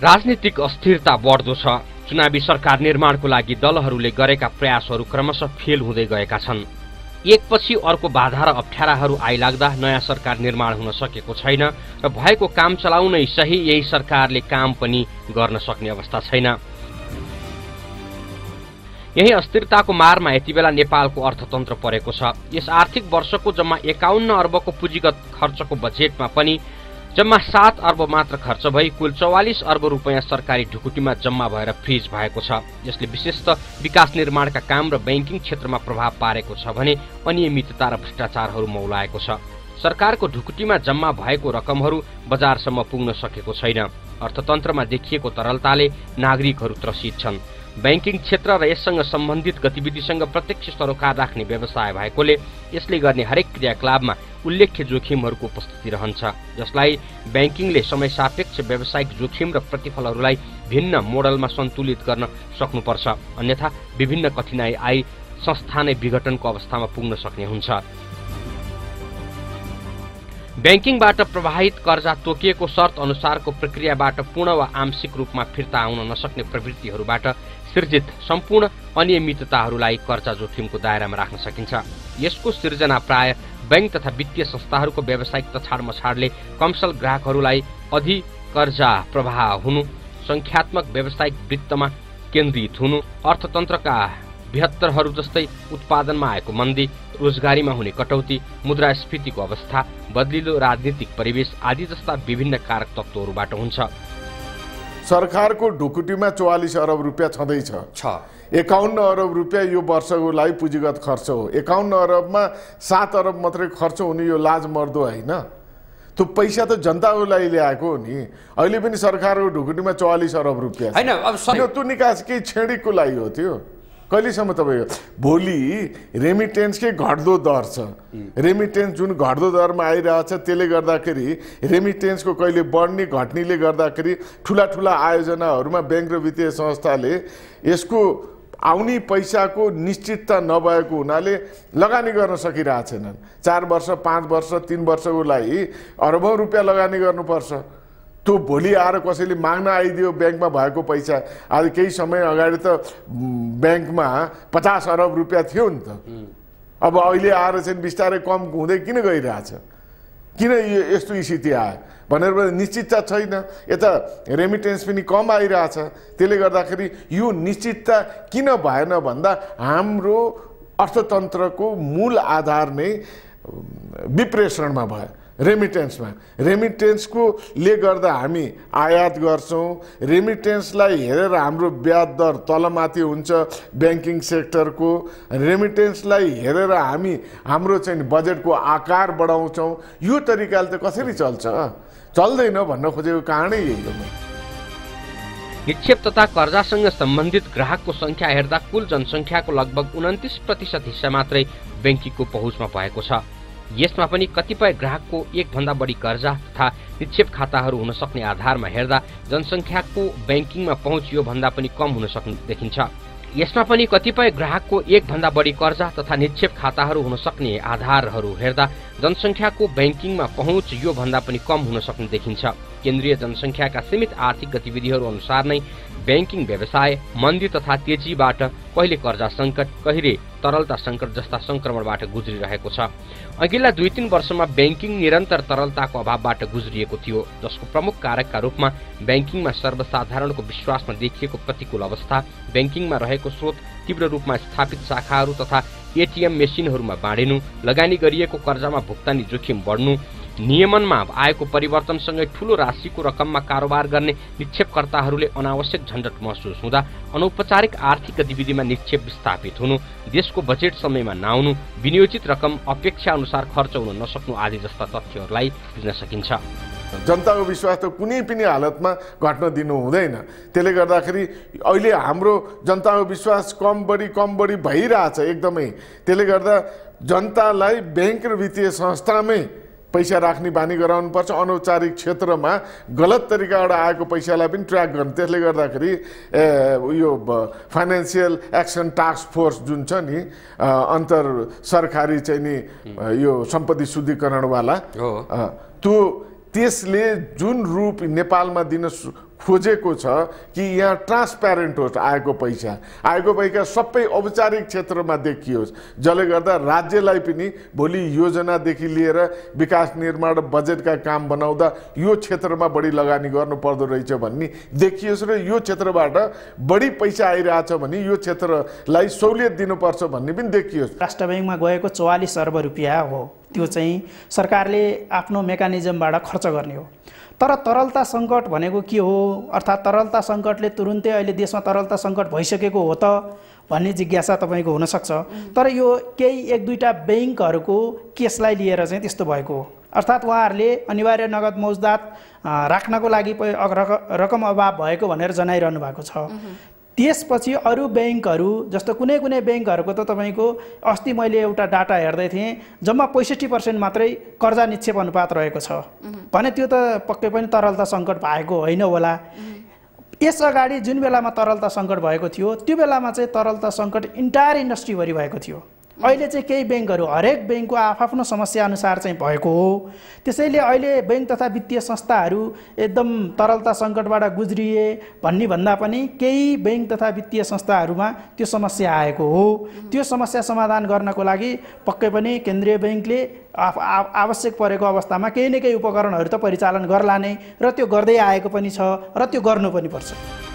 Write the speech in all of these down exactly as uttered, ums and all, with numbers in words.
राजनीतिक अस्थिरता बढ्दो छ। चुनावी सरकार निर्माणको लागि दलहरूले गरेका प्रयासहरू क्रमशः फेल हुँदै गएका छन्। एकपछि अर्को बाधा र अप्ठ्याराहरू आइलाग्दा नयाँ सरकार निर्माण हुन सकेको छैन र भएको काम चलाउनै सही यही सरकारले काम पनि गर्न सक्ने अवस्था छैन। यही अस्थिरताको मारमा यति बेला नेपालको अर्थतन्त्र परेको छ। यस आर्थिक वर्षको जम्मा एकाउन्न अर्बको पुँजीगत खर्चको बजेटमा पनि जम्मा सात अर्ब मात्र खर्च भई कुल चौवालिस अर्ब रुपियाँ सरकारी ढुकुटीमा जम्मा भएर फ्रिज भएको छ। यसले विशेषतः विकास निर्माणका काम र ब्याङ्किङ क्षेत्रमा प्रभाव पारेको छ भने अनियमितता र भ्रष्टाचारहरू मौलाएको छ। सरकारको ढुकुटीमा जम्मा भएको रकमहरू बजारसम्म पुग्न सकेको छैन। अर्थतन्त्रमा देखिएको तरलताले नागरिकहरू त्रसित छन्। ब्याङ्किङ क्षेत्र र यससँग सम्बन्धित गतिविधिसँग प्रत्यक्ष सरोकार राख्ने व्यवसाय भएकोले यसले गर्ने हरेक क्रियाकलापमा उल्लेख्य जोखिमहरूको उपस्थिति रहन्छ, जसलाई ब्याङ्किङले समय सापेक्ष व्यावसायिक जोखिम र प्रतिफलहरूलाई भिन्न मोडलमा सन्तुलित गर्न सक्नुपर्छ। अन्यथा विभिन्न कठिनाई आई संस्था नै विघटनको अवस्थामा पुग्न सक्ने हुन्छ। ब्याङ्किङबाट प्रवाहित कर्जा तोकिएको शर्त अनुसारको प्रक्रियाबाट पूर्ण वा आंशिक रूपमा फिर्ता आउन नसक्ने प्रवृत्तिहरूबाट सिर्जित सम्पूर्ण अनियमितताहरूलाई कर्जा जोखिमको दायरामा राख्न सकिन्छ। यसको सिर्जना प्राय बैंक तथा वित्तीय संस्थाहरूको व्यावसायिक तछाड मछाडले कमसल ग्राहकहरूलाई अधि कर्जा प्रवाह हुनु, संख्यात्मक व्यावसायिक वृत्तमा केन्द्रित हुनु, अर्थतन्त्रका बृहत्तरहरू जस्तै उत्पादनमा आएको मन्दी, रोजगारीमा हुने कटौती, मुद्रास्फीतिको अवस्था, बदलिलो राजनीतिक परिवेश आदि जस्ता विभिन्न कारक तत्त्वहरूबाट हुन्छ। सरकारको ढुकुटीमा चौवालिस अरब रुपियाँ छँदैछ छ। एकाउन्न अरब रुपियाँ यो वर्षको लागि पुँजीगत खर्च हो। एकाउन्न अरबमा सात अरब मात्रै खर्च हुने यो लाज मर्दो होइन। त्यो पैसा त जनताको लागि ल्याएको हो नि। अहिले पनि सरकारको ढुकुटीमा चौवालिस अरब रुपियाँ हैन। अब त्यो निकास केही छेडीको लागि हो। त्यो कहिलेसम्म तपाईँ भोलि रेमिटेन्सकै घट्दो दर छ। रेमिटेन्स जुन घट्दो दरमा आइरहेछ त्यसले गर्दाखेरि रेमिटेन्सको कहिले बढ्ने घट्नेले गर्दाखेरि ठुला ठुला आयोजनाहरूमा ब्याङ्क र वित्तीय संस्थाले यसको आउने पैसाको निश्चितता नभएको हुनाले लगानी गर्न सकिरहेछन्। चार वर्ष पाँच वर्ष तीन वर्षको लागि अरबौँ रुपियाँ लगानी गर्नुपर्छ। त्यो भोलि आएर कसैले माग्न आइदियो ब्याङ्कमा भएको पैसा। आज केही समय अगाडि त ब्याङ्कमा पचास अरब रुपियाँ थियो नि त। अब अहिले आएर चाहिँ बिस्तारै कम हुँदै किन गइरहेछ? किन यो यस्तो स्थिति आयो भनेर निश्चितता छैन। यता रेमिटेन्स पनि कम आइरहेछ। त्यसले गर्दाखेरि यो निश्चितता किन भएन भन्दा हाम्रो अर्थतन्त्रको मूल आधार नै विप्रेषणमा भयो, रेमिटेन्समा। रेमिटेन्सको ले गर्दा हामी आयात गर्छौँ। रेमिटेन्सलाई हेरेर हाम्रो ब्याज दर तलमाथि हुन्छ ब्याङ्किङ सेक्टरको। रेमिटेन्सलाई हेरेर हामी हाम्रो चाहिँ बजेटको आकार बढाउँछौँ। यो तरिकाले त कसरी चल्छ? चल्दैन भन्न खोजेको कारणै यही हो। निक्षेप तथा कर्जासँग सम्बन्धित ग्राहकको संख्या हेर्दा कुल जनसङ्ख्याको लगभग उन्तिस प्रतिशत हिस्सा मात्रै ब्याङ्किङको पहुँचमा भएको छ। यसमा पनि कतिपय ग्राहकको एकभन्दा बढी कर्जा तथा निक्षेप खाताहरू हुन सक्ने आधारमा हेर्दा जनसङ्ख्याको ब्याङ्किङमा पहुँच यो भन्दा पनि कम हुन सक्ने देखिन्छ। यसमा पनि कतिपय ग्राहकको एकभन्दा बढी कर्जा तथा निक्षेप खाताहरू हुन सक्ने आधारहरू हेर्दा जनसङ्ख्याको ब्याङ्किङमा पहुँच यो भन्दा पनि कम हुन सक्ने देखिन्छ। केन्द्रीय जनसङ्ख्याका सीमित आर्थिक गतिविधिहरू अनुसार नै ब्याङ्किङ व्यवसाय मन्दी तथा तेजीबाट कहिले कर्जा सङ्कट, कहिले तरलता सङ्कट जस्ता सङ्क्रमणबाट गुज्रिरहेको छ। अघिल्ला दुई तीन वर्षमा ब्याङ्किङ निरन्तर तरलताको अभावबाट गुज्रिएको थियो, जसको प्रमुख कारकका रूपमा ब्याङ्किङमा सर्वसाधारणको विश्वासमा देखिएको प्रतिकूल अवस्था, ब्याङ्किङमा रहेको स्रोत तीव्र रूपमा स्थापित शाखाहरू तथा एटिएम मेसिनहरूमा बाँडिनु, लगानी गरिएको कर्जामा भुक्तानी जोखिम बढ्नु, नियमनमा आएको परिवर्तनसँगै ठूलो राशिको रकममा कारोबार गर्ने निक्षेपकर्ताहरूले अनावश्यक झन्झट महसुस हुँदा अनौपचारिक आर्थिक गतिविधिमा निक्षेप विस्थापित हुनु, देशको बजेट समयमा नआउनु, विनियोजित रकम अपेक्षा अनुसार खर्च हुन नसक्नु आदि जस्ता तथ्यहरूलाई बुझ्न सकिन्छ। जनताको विश्वास त कुनै पनि हालतमा घट्न दिनु हुँदैन। त्यसले गर्दाखेरि अहिले हाम्रो जनताको विश्वास कम बढी कम बढी भइरहेछ एकदमै। त्यसले गर्दा जनतालाई ब्याङ्क र वित्तीय संस्थामै पैसा राख्ने बानी गराउनुपर्छ। अनौपचारिक क्षेत्रमा गलत तरिकाबाट आएको पैसालाई पनि ट्र्याक गर्नु। त्यसले गर्दाखेरि यो फाइनेन्सियल एक्सन टास्क फोर्स जुन छ नि अन्तर सरकारी चाहिँ नि यो सम्पत्ति शुद्धिकरणवाला त्यो त्यसले जुन रूप नेपालमा दिन खोजेको छ कि यहाँ ट्रान्सप्यारेन्ट होस्, आएको पैसा आएको पैसा सबै औपचारिक क्षेत्रमा देखियोस्, जसले गर्दा राज्यलाई पनि भोलि योजनादेखि लिएर विकास निर्माण बजेटका काम बनाउँदा यो क्षेत्रमा बढी लगानी गर्नु पर्दो रहेछ भन्ने देखियोस् र यो क्षेत्रबाट बढी पैसा आइरहेछ भने यो क्षेत्रलाई सहुलियत दिनुपर्छ भन्ने पनि देखियोस्। राष्ट्र ब्याङ्कमा गएको चौवालिस अर्ब रुपियाँ हो, त्यो चाहिँ सरकारले आफ्नो मेकानिजमबाट खर्च गर्ने हो। तर तरलता सङ्कट भनेको के हो, अर्थात् तरलता सङ्कटले तुरुन्तै अहिले देशमा तरलता सङ्कट भइसकेको हो त भन्ने जिज्ञासा तपाईँको हुनसक्छ। तर यो केही एक दुईवटा ब्याङ्कहरूको केसलाई लिएर चाहिँ त्यस्तो भएको हो। अर्थात् उहाँहरूले अनिवार्य नगद मौजदात राख्नको लागि रकम अभाव भएको भनेर जनाइरहनु भएको छ। त्यसपछि अरू ब्याङ्कहरू जस्तो कुनै कुनै ब्याङ्कहरूको त तपाईँको अस्ति मैले एउटा डाटा हेर्दै थिएँ, जम्मा पैँसठी पर्सेन्ट मात्रै कर्जा निक्षेप अनुपात रहेको छ भने त्यो त पक्कै पनि तरलता सङ्कट भएको होइन होला। यस अगाडि जुन बेलामा तरलता सङ्कट भएको थियो त्यो बेलामा चाहिँ तरलता सङ्कट इन्टायर इन्डस्ट्रीभरि भएको थियो। अहिले चाहिँ केही ब्याङ्कहरू हरेक ब्याङ्कको आफ्नो समस्या अनुसार चाहिँ भएको हो। त्यसैले अहिले ब्याङ्क तथा वित्तीय संस्थाहरू एकदम तरलता सङ्कटबाट गुज्रिए भन्ने भन्दा पनि केही ब्याङ्क तथा वित्तीय संस्थाहरूमा त्यो समस्या आएको हो। त्यो समस्या समाधान गर्नको लागि पक्कै पनि केन्द्रीय ब्याङ्कले आवश्यक परेको अवस्थामा केही न केही उपकरणहरू त परिचालन गर्ला नै, र त्यो गर्दै आएको पनि छ र त्यो गर्नु पनि पर्छ।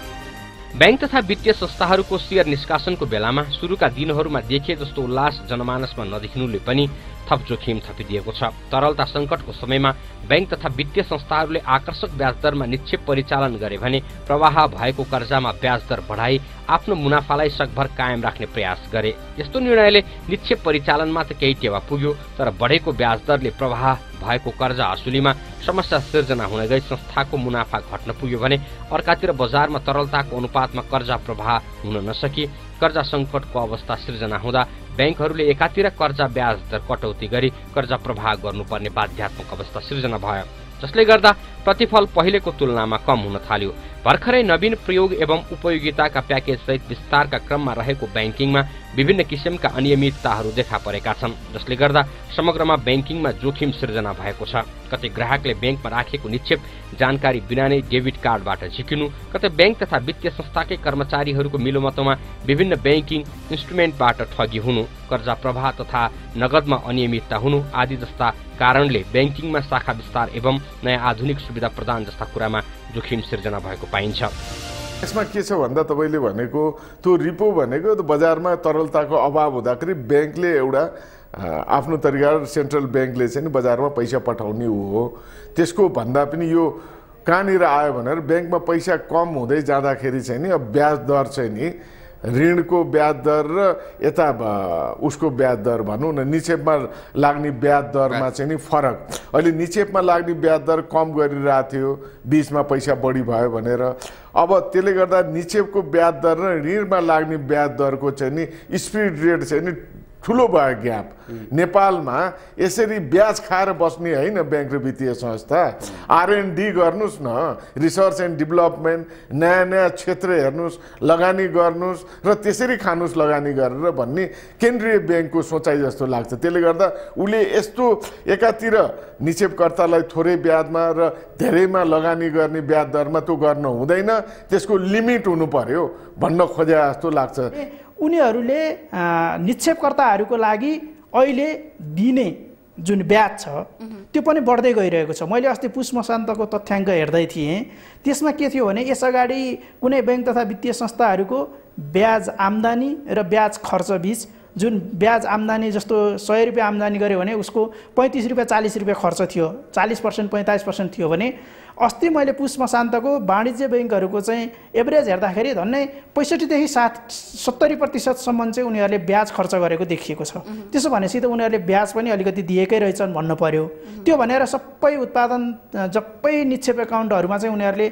बैंक तथा वित्तीय संस्थाहरूको शेयर निष्कासनको बेलामा सुरुका दिनहरूमा देखिए जस्तो उल्लास जनमानसमा नदेखिनुले पनि थप जोखिम थपिदिएको छ। तरलता सङ्कटको समयमा बैंक तथा वित्तीय संस्थाहरूले आकर्षक ब्याज दरमा निक्षेप परिचालन गरे भने प्रवाह भएको कर्जामा ब्याज दर बढाई आफ्नो मुनाफालाई सकभर कायम राख्ने प्रयास गरे। यस्तो निर्णयले निक्षेप परिचालनमा त केही टेवा पुग्यो, तर बढेको ब्याज दरले प्रवाह भएको कर्जा असुलीमा समस्या सिर्जना हुन गई संस्थाको मुनाफा घट्न पुग्यो भने अर्कातिर बजारमा तरलताको अनुपातमा कर्जा प्रवाह हुन नसकी कर्जा सङ्कटको अवस्था सिर्जना हुँदा ब्याङ्कहरूले एकातिर कर्जा ब्याज दर कटौती गरी कर्जा प्रवाह गर्नुपर्ने बाध्यात्मक अवस्था सिर्जना भयो, जसले गर्दा प्रतिफल पहिलेको तुलनामा कम हुन थाल्यो। भर्खरै नवीन प्रयोग एवं उपयोगिताका प्याकेज सहित विस्तारका क्रममा रहेको ब्याङ्किङमा विभिन्न किसिमका अनियमितताहरू देखा परेका छन्, जसले गर्दा समग्रमा ब्याङ्किङमा जोखिम सिर्जना भएको छ। कतै ग्राहकले ब्याङ्कमा राखेको निक्षेप जानकारी बिना नै डेबिट कार्डबाट झिकिनु, कतै ब्याङ्क तथा वित्तीय संस्थाकै कर्मचारीहरूको मिलोमतोमा विभिन्न ब्याङ्किङ इन्स्ट्रुमेन्टबाट ठगी हुनु, कर्जा प्रवाह तथा नगदमा अनियमितता हुनु आदि जस्ता कारणले ब्याङ्किङमा शाखा विस्तार एवं नयाँ आधुनिक सुविधा प्रदान जस्ता कुरामा जोखिम सिर्जना भएको पाइन्छ। यसमा के छ भन्दा तपाईँले भनेको त्यो रिपो भनेको बजारमा तरलताको अभाव हुँदाखेरि ब्याङ्कले एउटा आफ्नो तरिका सेन्ट्रल ब्याङ्कले चाहिँ बजारमा पैसा पठाउने हो। त्यसको भन्दा पनि यो कहाँनिर आयो भनेर ब्याङ्कमा पैसा कम हुँदै जाँदाखेरि चाहिँ नि अब ब्याज दर चाहिँ नि ऋणको ब्याज दर र यता उसको ब्याज दर भनौँ न निक्षेपमा लाग्ने ब्याज दरमा चाहिँ नि फरक। अहिले निक्षेपमा लाग्ने ब्याज दर कम गरिरहेको थियो, बिचमा पैसा बढी भयो भनेर। अब त्यसले गर्दा निक्षेपको ब्याज दर र ऋणमा लाग्ने ब्याज दरको चाहिँ नि स्पिड रेट चाहिँ नि ठुलो भयो ग्याप। नेपालमा यसरी ब्याज खाएर बस्ने होइन ब्याङ्क र वित्तीय संस्था। आरएनडी गर्नुहोस् न, रिसर्च एन्ड डेभलपमेन्ट, नयाँ नयाँ क्षेत्र हेर्नुहोस्, लगानी गर्नुहोस् र त्यसरी खानुहोस् लगानी गरेर भन्ने केन्द्रीय ब्याङ्कको सोचाइ जस्तो लाग्छ। त्यसले गर्दा उसले यस्तो एकातिर निक्षेपकर्तालाई थोरै ब्याजमा र धेरैमा लगानी गर्ने ब्याज दरमा त्यो गर्न हुँदैन, त्यसको लिमिट हुनु पर्यो भन्न खोजे जस्तो लाग्छ। उनीहरूले निक्षेपकर्ताहरूको लागि अहिले दिने जुन ब्याज छ त्यो पनि बढ्दै गइरहेको छ। मैले अस्ति पुष मसान्तको तथ्याङ्क हेर्दै थिएँ, त्यसमा के थियो भने यसअगाडि कुनै ब्याङ्क तथा वित्तीय संस्थाहरूको ब्याज आम्दानी र ब्याज खर्च बीच जुन ब्याज आम्दानी जस्तो सय रुपियाँ आम्दानी गऱ्यो भने उसको पैँतिस रुपियाँ चालिस रुपियाँ खर्च थियो, चालिस पर्सेन्ट पैँतालिस पर्सेन्ट थियो भने अस्ति मैले पुष मसान्तको वाणिज्य ब्याङ्कहरूको चाहिँ एभरेज हेर्दाखेरि झन्डै पैँसठीदेखि सात सत्तरी प्रतिशतसम्म चाहिँ उनीहरूले ब्याज खर्च गरेको देखिएको छ। त्यसो भनेपछि त उनीहरूले ब्याज पनि अलिकति दिएकै रहेछन् भन्नु पर्यो। त्यो भनेर सबै उत्पादन जबै निक्षेप एकाउन्टहरूमा चाहिँ उनीहरूले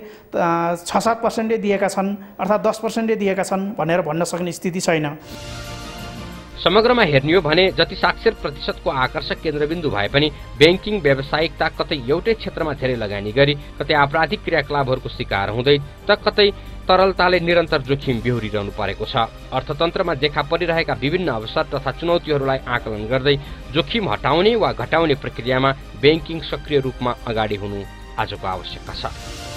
छ सात पर्सेन्टले दिएका छन् अर्थात् दस पर्सेन्टले दिएका छन् भनेर भन्न सक्ने स्थिति छैन। समग्रमा हेर्ने हो भने जति साक्षर प्रतिशतको आकर्षक केन्द्रबिन्दु भए पनि ब्याङ्किङ व्यावसायिकता कतै एउटै क्षेत्रमा धेरै लगानी गरी कतै आपराधिक क्रियाकलापहरूको शिकार हुँदै त कतै तरलताले निरन्तर जोखिम बेहोरिरहनु परेको छ। अर्थतन्त्रमा देखा परिरहेका विभिन्न अवसर तथा चुनौतीहरूलाई आकलन गर्दै जोखिम हटाउने वा घटाउने प्रक्रियामा ब्याङ्किङ सक्रिय रूपमा अगाडि हुनु आजको आवश्यकता छ।